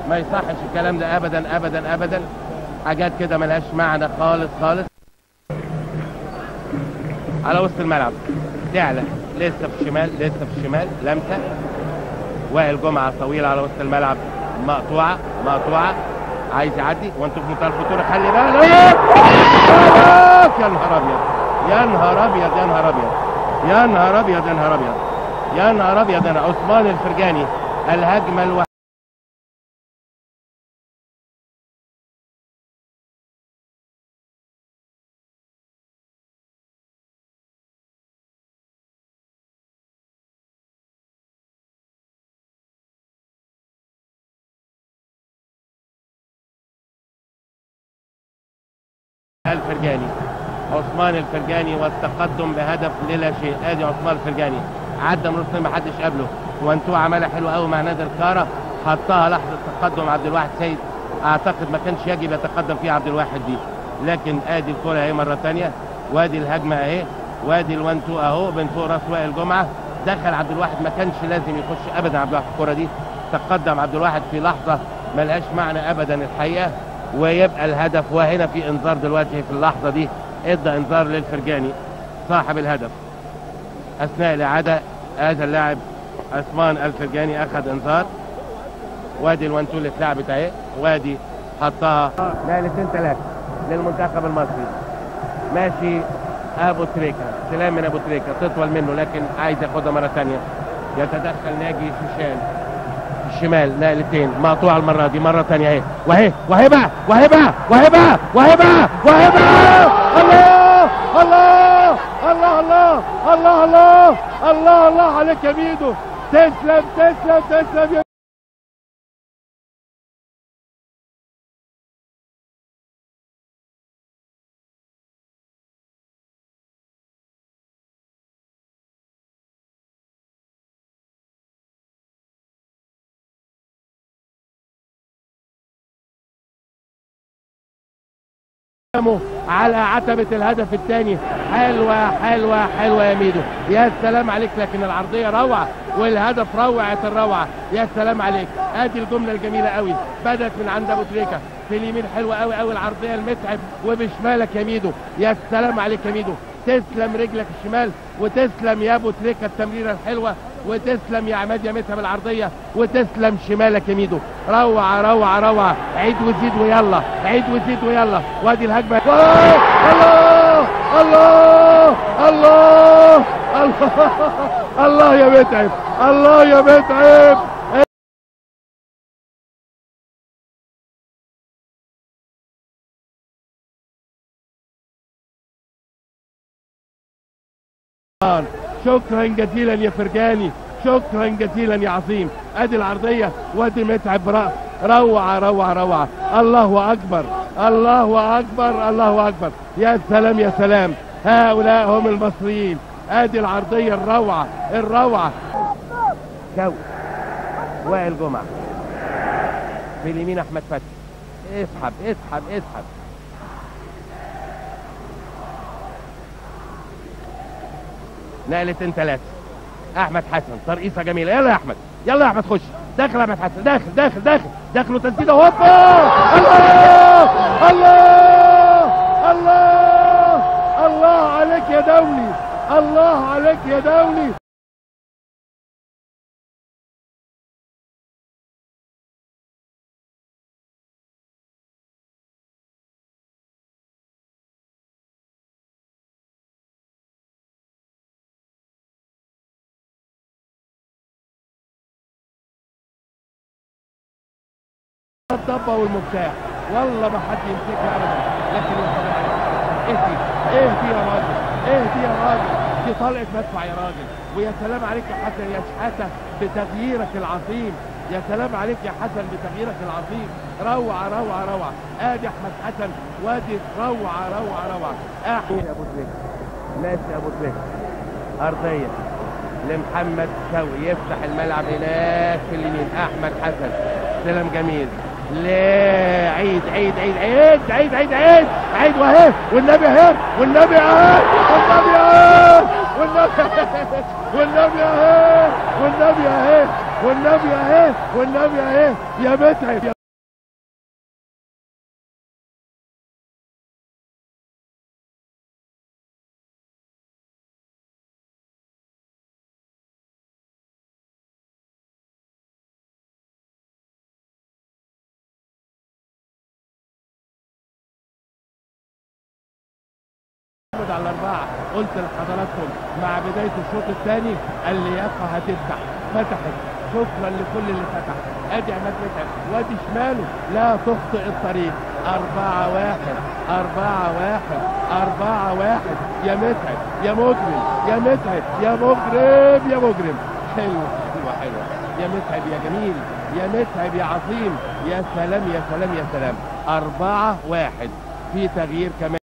ما يصحش الكلام ده ابدا ابدا ابدا. حاجات كده ملهاش معنى خالص خالص. على وسط الملعب تعلى لسه في الشمال، لسه في الشمال لمسه. وائل جمعه طويله على وسط الملعب، مقطوعه مقطوعه، عايز يعدي وانتوا في منتهى الخطوره. خلي بالك يا نهار ابيض يا نهار ابيض يا نهار ابيض يا نهار ابيض يا نهار ابيض يا نهار ابيض. انا عثمان الفرجاني الهجمه الوحيده الفرجاني، عثمان الفرجاني والتقدم بهدف للا شيء. ادي عثمان الفرجاني عدى من وسط ما حدش قبله، وانتو عملها حلوه قوي مع نادر كاره، حطها لحظه تقدم عبد الواحد سيد. اعتقد ما كانش يجب يتقدم فيها عبد الواحد دي، لكن ادي الكره اهي مره ثانيه، وادي الهجمه اهي، وادي الوان تو اهو من فوق راس وائل جمعه. دخل عبد الواحد، ما كانش لازم يخش ابدا عبد الواحد الكره دي. تقدم عبد الواحد في لحظه ملهاش معنى ابدا الحقيقه، ويبقى الهدف. وهنا في انذار دلوقتي في اللحظه دي، ادى انذار للفرجاني صاحب الهدف اثناء الاعاده. هذا اللاعب عثمان الفرجاني اخذ انذار. وادي الوانتو اللي اتلعبت اهي، وادي حطها نقلتين ثلاثه للمنتخب المصري. ماشي ابو تريكه، سلام من ابو تريكه، تطول منه لكن عايز ياخدها مره ثانيه. يتدخل ناجي شيشان الشمال، نقلتين مقطوعه المره دي مره ثانيه اهي، وهي وهبه وهبه وهبه وهبه وهبه. الله الله الله الله الله الله الله الله عليك يا ميدو. تسلم تسلم تسلم يا على عتبة الهدف الثاني. حلوة حلوة حلوة يا ميدو، يا سلام عليك. لكن العرضية روعة والهدف روعة الروعة، يا سلام عليك. ادي الجملة الجميلة قوي، بدأت من عند ابو تريكة في اليمين، حلوة قوي قوي العرضية المتعب، وبشمالك يا ميدو. يا سلام عليك يا ميدو، تسلم رجلك الشمال، وتسلم يا ابو تريكة التمريرة الحلوة، وتسلم يا عماد يا متعب العرضية، وتسلم شمالك يا ميدو. روعة روعة روعة. عيد وزيد ويلا، عيد وزيد ويلا. وادي الهجمة. الله الله الله الله الله يا متعب، الله يا متعب. شكرا جزيلا يا فرجاني، شكرا جزيلا يا عظيم. ادي العرضيه وادي متعب برأس. روعه روعه روعه. الله اكبر الله اكبر الله اكبر. يا سلام يا سلام، هؤلاء هم المصريين. ادي العرضيه الروعه الروعه. جو وائل جمعه في اليمين، احمد فتحي. اسحب اسحب اسحب. نقلتين ثلاثه. احمد حسن ترقيصه جميله. يلا يا احمد، يلا يا احمد خش. داخل احمد حسن، داخل داخل داخل داخل وتسديده. هوبا. الله الله الله الله عليك يا دولي، الله عليك يا دولي. الضبه والمفتاح، والله ما حد يمسكها ابدا. لكن يا سلام عليك، اهدي يا راجل، اهدي يا راجل، دي طلقه مدفع يا راجل. ويا سلام عليك يا حسن يا شحاته بتغييرك العظيم، يا سلام عليك يا حسن بتغييرك العظيم. روعه روعه روعه. ادي احمد حسن، وادي روعه روعه روعه. احمد ابو تريكه، ماشي ابو تريكه، ارضيه لمحمد شوقي، يفتح الملعب هناك في اليمين. احمد حسن، سلام جميل. لا عيد عيد عيد عيد عيد عيد عيد عيد. وهي والنبي اهي، والنبي اهي، والنبي اهي، والنبي اهي، والنبي اهي، والنبي اهي، والنبي اهي، والنبي اهي يا متعب. تعود على الاربعه. قلت لحضراتكم مع بدايه الشوط الثاني اللياقه هتفتح، فتحت. شكرا لكل اللي فتح. ادي عماد متعب وادي شماله، لا تخطئ الطريق. 4-1 4-1 4-1 يا متعب يا مجرم يا متعب يا مجرم يا مجرم. حلوه حلوه حلوه يا متعب يا جميل يا متعب يا عظيم. يا سلام يا سلام يا سلام. 4-1 في تغيير كمان.